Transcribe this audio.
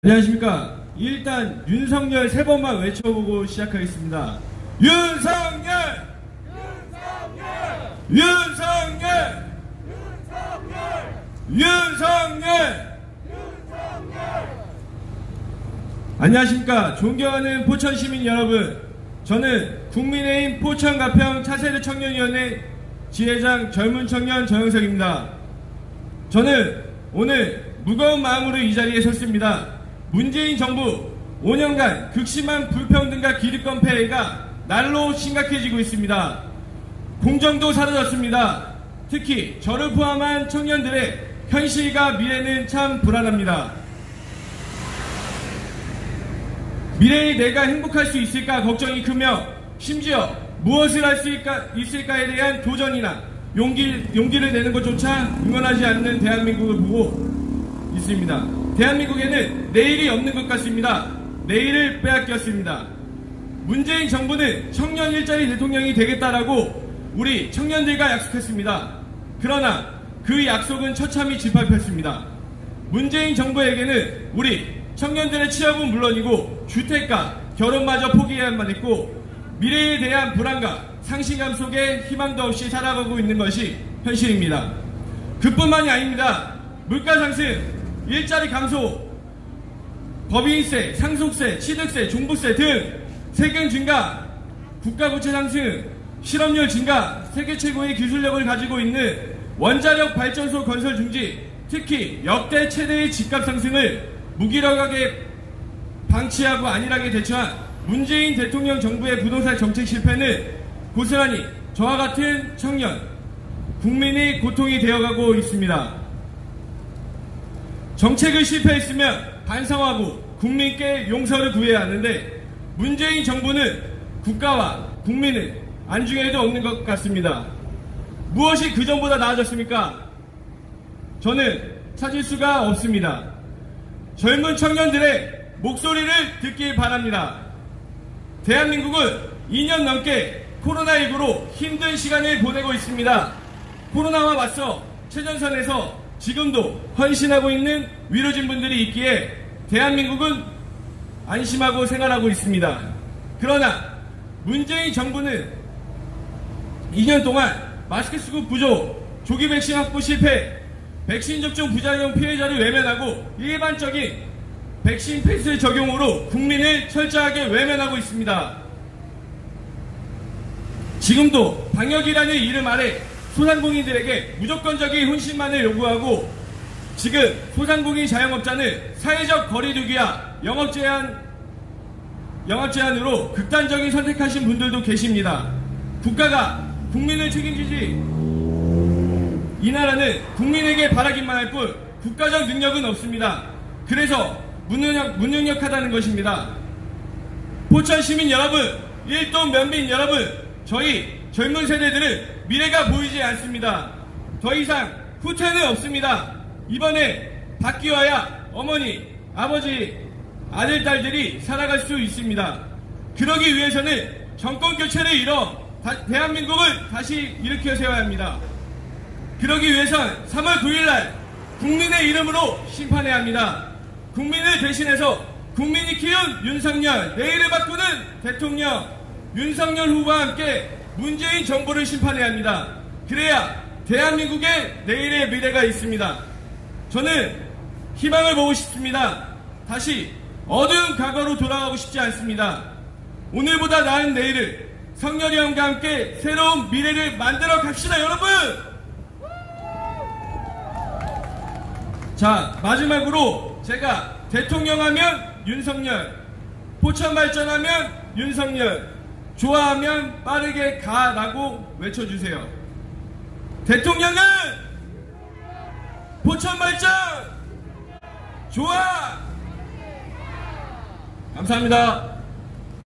안녕하십니까. 일단 윤석열 세 번만 외쳐보고 시작하겠습니다. 윤석열! 윤석열! 윤석열! 윤석열! 안녕하십니까. 존경하는 포천 시민 여러분, 저는 국민의힘 포천 가평 차세대 청년위원회 지회장 젊은 청년 정영석입니다. 저는 오늘 무거운 마음으로 이 자리에 섰습니다. 문재인 정부 5년간 극심한 불평등과 기득권 폐해가 날로 심각해지고 있습니다. 공정도 사라졌습니다. 특히 저를 포함한 청년들의 현실과 미래는 참 불안합니다. 미래의 내가 행복할 수 있을까 걱정이 크며, 심지어 무엇을 할 수 있을까에 대한 도전이나 용기를 내는 것조차 응원하지 않는 대한민국을 보고 있습니다. 대한민국에는 내일이 없는 것 같습니다. 내일을 빼앗겼습니다. 문재인 정부는 청년 일자리 대통령이 되겠다라고 우리 청년들과 약속했습니다. 그러나 그 약속은 처참히 짓밟혔습니다. 문재인 정부에게는 우리 청년들의 취업은 물론이고 주택과 결혼마저 포기해야만 했고, 미래에 대한 불안과 상실감 속에 희망도 없이 살아가고 있는 것이 현실입니다. 그뿐만이 아닙니다. 물가 상승, 일자리 감소, 법인세, 상속세, 취득세, 종부세 등 세금 증가, 국가부채 상승, 실업률 증가, 세계 최고의 기술력을 가지고 있는 원자력 발전소 건설 중지, 특히 역대 최대의 집값 상승을 무기력하게 방치하고 안일하게 대처한 문재인 대통령 정부의 부동산 정책 실패는 고스란히 저와 같은 청년, 국민의 고통이 되어가고 있습니다. 정책을 실패했으면 반성하고 국민께 용서를 구해야 하는데, 문재인 정부는 국가와 국민을 안중에도 없는 것 같습니다. 무엇이 그전보다 나아졌습니까? 저는 찾을 수가 없습니다. 젊은 청년들의 목소리를 듣길 바랍니다. 대한민국은 2년 넘게 코로나19로 힘든 시간을 보내고 있습니다. 코로나와 맞서 최전선에서 지금도 헌신하고 있는 위로진 분들이 있기에 대한민국은 안심하고 생활하고 있습니다. 그러나 문재인 정부는 2년 동안 마스크 수급 부족, 조기 백신 확보 실패, 백신 접종 부작용 피해자를 외면하고 일반적인 백신 패스 적용으로 국민을 철저하게 외면하고 있습니다. 지금도 방역이라는 이름 아래 소상공인들에게 무조건적인 혼신만을 요구하고, 지금 소상공인 자영업자는 사회적 거리두기와 영업제한으로 극단적인 선택하신 분들도 계십니다. 국가가 국민을 책임지지, 이 나라는 국민에게 바라기만 할 뿐 국가적 능력은 없습니다. 그래서 무능력하다는 것입니다. 포천 시민 여러분, 일동 면민 여러분, 저희 젊은 세대들은 미래가 보이지 않습니다. 더 이상 후퇴는 없습니다. 이번에 바뀌어야 어머니, 아버지, 아들, 딸들이 살아갈 수 있습니다. 그러기 위해서는 정권 교체를 이뤄 대한민국을 다시 일으켜 세워야 합니다. 그러기 위해선 3월 9일날 국민의 이름으로 심판해야 합니다. 국민을 대신해서 국민이 키운 윤석열, 내일을 바꾸는 대통령 윤석열 후보와 함께 문재인 정부를 심판해야 합니다. 그래야 대한민국의 내일의 미래가 있습니다. 저는 희망을 보고 싶습니다. 다시 어두운 과거로 돌아가고 싶지 않습니다. 오늘보다 나은 내일을 성렬이 형과 함께 새로운 미래를 만들어 갑시다, 여러분! 자, 마지막으로 제가 대통령 하면 윤석열, 포천 발전하면 윤석열, 좋아하면 빠르게 가라고 외쳐주세요. 대통령은 포천 발전 좋아! 감사합니다.